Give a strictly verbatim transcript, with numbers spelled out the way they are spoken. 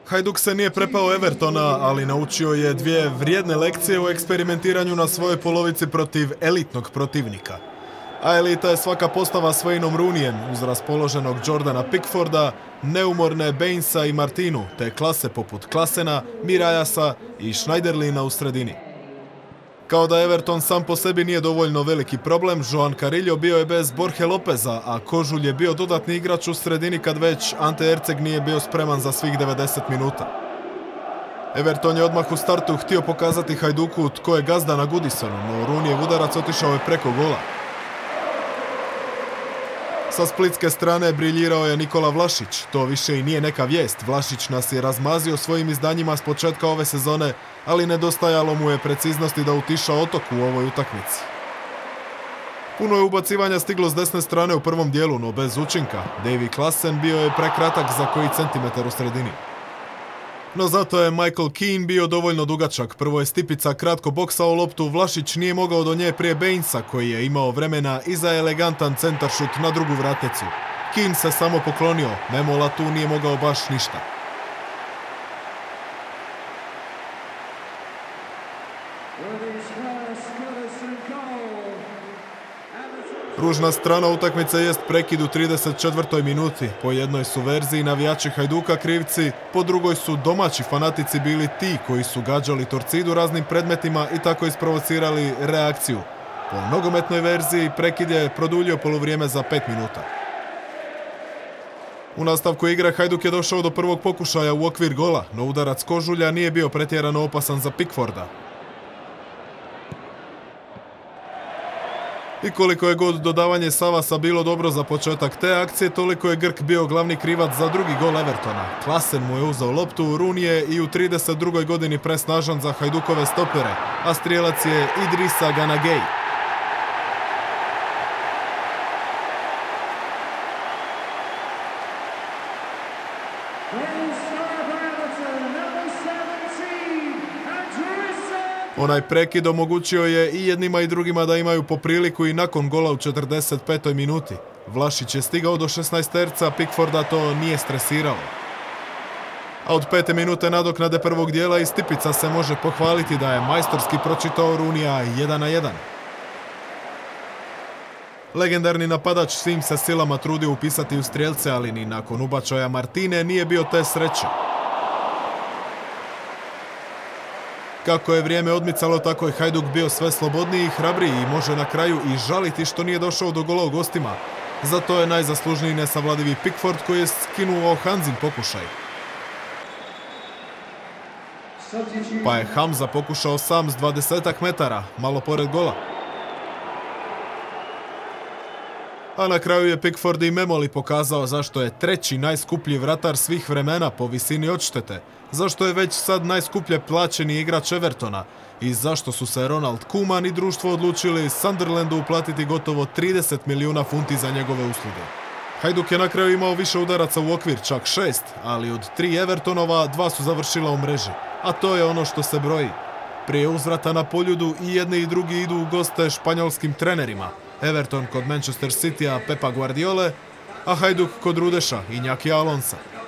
Hajduk se nije prepao Evertona, ali naučio je dvije vrijedne lekcije u eksperimentiranju na svojoj polovici protiv elitnog protivnika. A elita je svaka postava s Wayneom Rooneyem uz raspoloženog Jordana Pickforda, neumorne Bainesa i Martinu, te klase poput Klasena, Mirajasa i Schneiderlina u sredini. Kao da Everton sam po sebi nije dovoljno veliki problem, Joan Carrillo bio je bez Borge Lopeza, a Kožulj je bio dodatni igrač u sredini kad već Ante Erceg nije bio spreman za svih devedeset minuta. Everton je odmah u startu htio pokazati Hajduku tko je gazda na Goodisonu, no Rooneyjev udarac otišao je preko gola. Sa splitske strane briljirao je Nikola Vlašić. To više i nije neka vijest. Vlašić nas je razmazio svojim izdanjima s početka ove sezone, ali nedostajalo mu je preciznosti da utiša otok u ovoj utakmici. Puno je ubacivanja stiglo s desne strane u prvom dijelu, no bez učinka. Davy Klassen bio je prekratak za koji centimetar u sredini. No zato je Michael Keane bio dovoljno dugačak. Prvo je Stipica kratko boksao loptu, Vlašić nije mogao do nje prije Bainesa koji je imao vremena i za elegantan centaršut na drugu vratnicu. Keane se samo poklonio, Memola tu nije mogao baš ništa. Ružna strana utakmice jest prekid u trideset četvrtoj minuti. Po jednoj su verziji navijači Hajduka krivci, po drugoj su domaći fanatici bili ti koji su gađali Torcidu raznim predmetima i tako isprovocirali reakciju. Po nogometnoj verziji prekid je produljio poluvrijeme za pet minuta. U nastavku igre Hajduk je došao do prvog pokušaja u okvir gola, no udarac Kožulja nije bio pretjerano opasan za Pickforda. I koliko je god dodavanje Savasa bilo dobro za početak te akcije, toliko je Grk bio glavni krivac za drugi gol Evertona. Klasen mu je uzeo loptu, Rooney je i u trideset drugoj godini presnažan za Hajdukove stopere, a strijelac je Idrissa Gana Gueye. Onaj prekid omogućio je i jednima i drugima da imaju po priliku i nakon gola u četrdeset petoj minuti. Vlašić je stigao do šesnaesterca, Pickforda to nije stresiralo. A od pete minute nadoknade prvog dijela i Stipica se može pohvaliti da je majstorski pročitao Rooneyja jedan na jedan. Legendarni napadač svim se silama trudio upisati u strijelce, ali ni nakon ubačaja Martine nije bio te sreće. Kako je vrijeme odmicalo, tako je Hajduk bio sve slobodniji i hrabriji i može na kraju i žaliti što nije došao do gola u gostima. Zato je najzaslužniji nesavladivi Pickford koji je skinuo Hanzin pokušaj. Pa je Hamza pokušao sam s dvadesetak metara, malo pored gola. A na kraju je Pickford i Memoli pokazao zašto je treći najskuplji vratar svih vremena po visini odštete, zašto je već sad najskuplje plaćeni igrač Evertona i zašto su se Ronald Koeman i društvo odlučili Sunderlandu uplatiti gotovo trideset milijuna funti za njegove usluge. Hajduk je na kraju imao više udaraca u okvir, čak šest, ali od tri Evertonova dva su završila u mreži, a to je ono što se broji. Prije uzvrata na Poljudu i jedni i drugi idu u goste španjolskim trenerima. Everton kod Manchester Citya Pepa Guardiole, a Hajduk kod Rudeša Iñaki Alonsa.